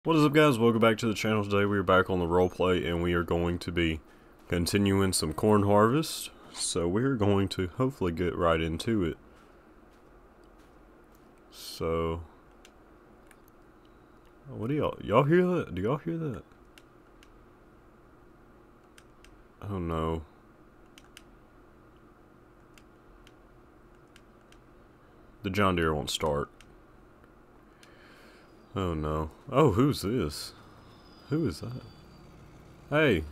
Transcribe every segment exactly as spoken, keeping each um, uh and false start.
What is up, guys? Welcome back to the channel. Today we are back on the roleplay and we are going to be continuing some corn harvest. So we're going to hopefully get right into it. So what do y'all y'all hear that? Do y'all hear that? Oh no. The John Deere won't start. Oh no. Oh, who's this? Who is that? Hey.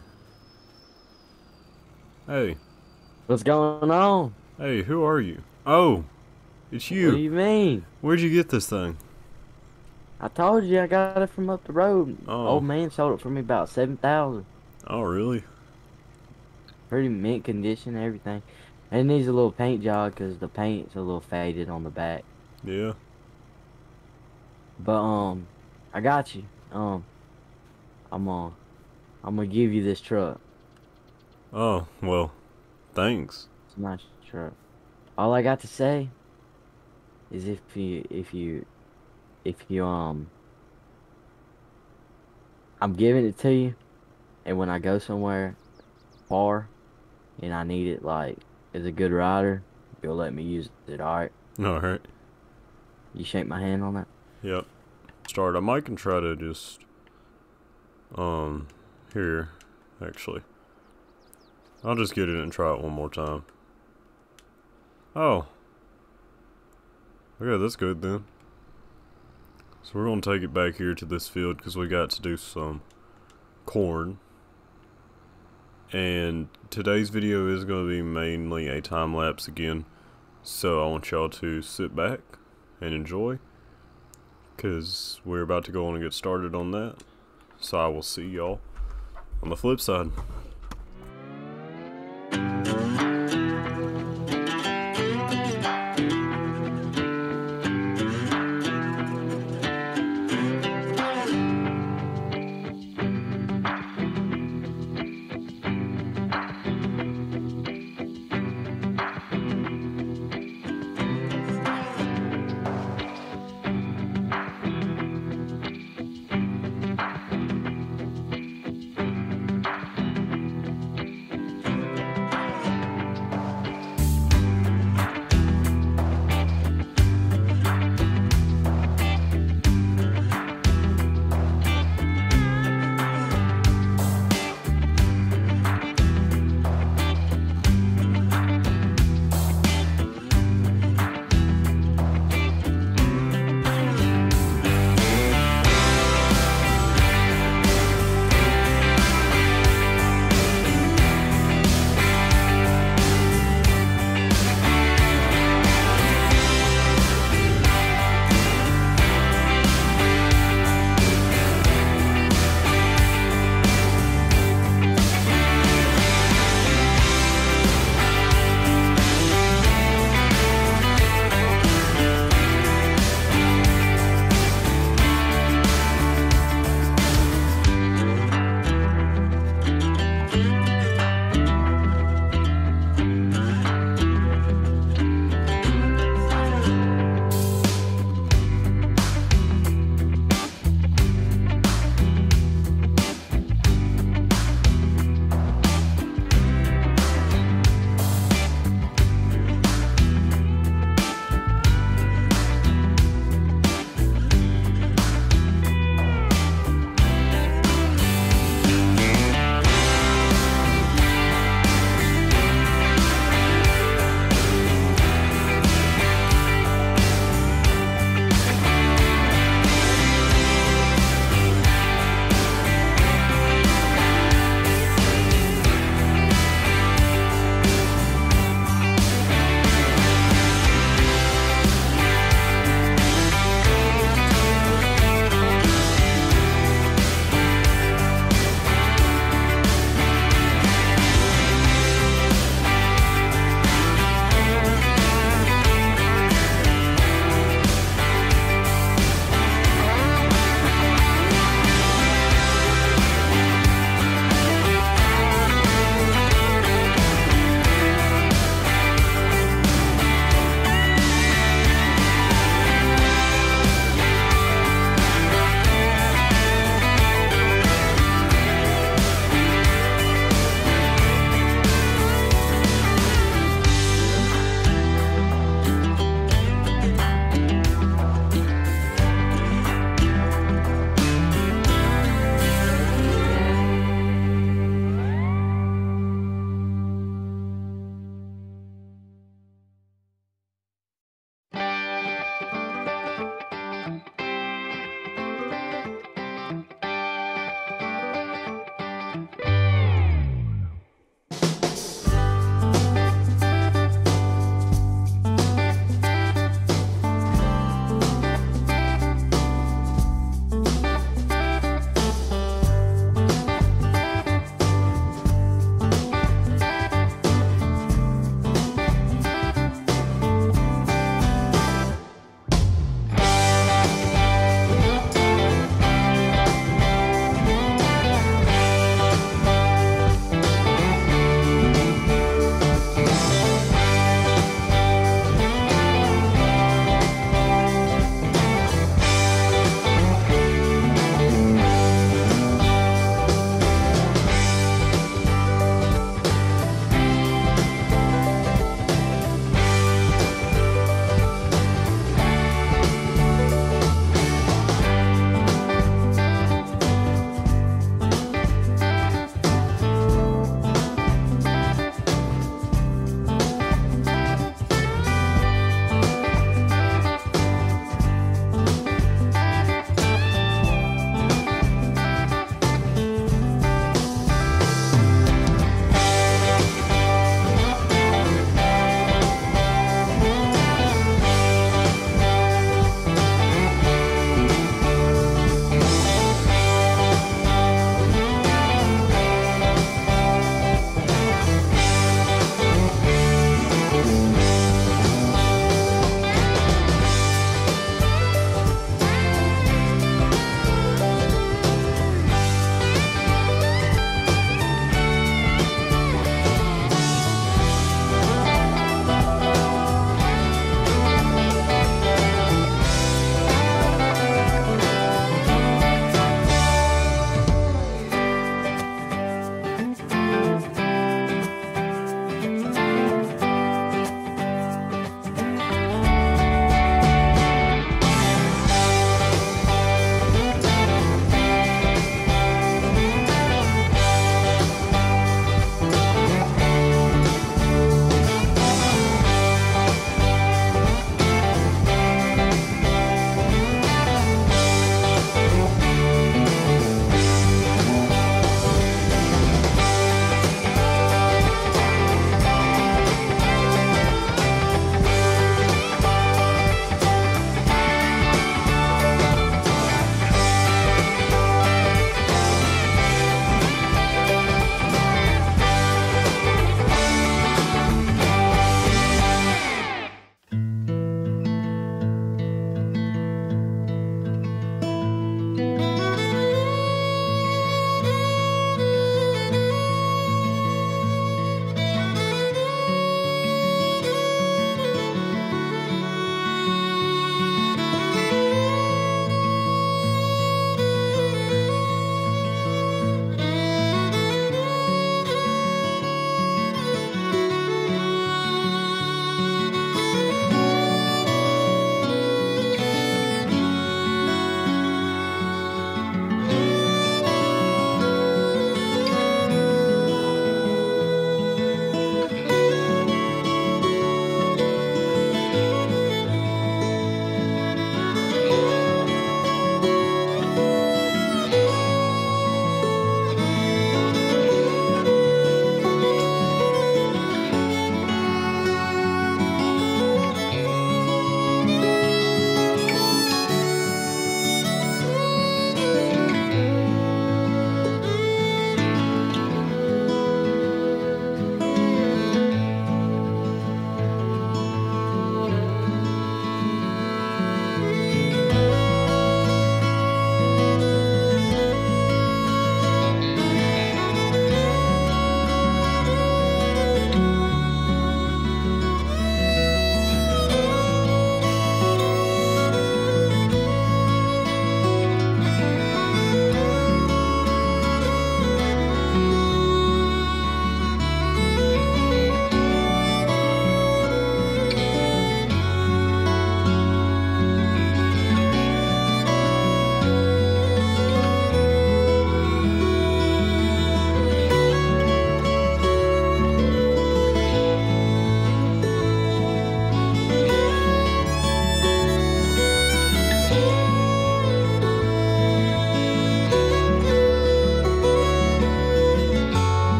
Hey. What's going on? Hey, who are you? Oh, it's What do you. you mean? Where'd you get this thing? I told you I got it from up the road. Oh. Old man sold it for me about seven thousand. Oh, really? Pretty mint condition, everything. It needs a little paint job because the paint's a little faded on the back. Yeah. But um, I got you. Um, I'm uh, I'm gonna give you this truck. Oh, well, thanks. It's a nice truck. All I got to say is if you if you if you um, I'm giving it to you, and when I go somewhere far and I need it like as a good rider, you'll let me use it, alright? Alright. You shake my hand on that? Yep. Start. I might can try to just, um, here, actually. I'll just get it and try it one more time. Oh. Okay, that's good then. So we're going to take it back here to this field because we got to do some corn. And today's video is going to be mainly a time lapse again. So I want y'all to sit back and enjoy, because we're about to go on and get started on that. So I will see y'all on the flip side.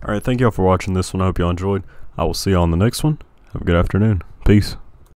Alright, thank y'all for watching this one. I hope y'all enjoyed. I will see y'all on the next one. Have a good afternoon. Peace.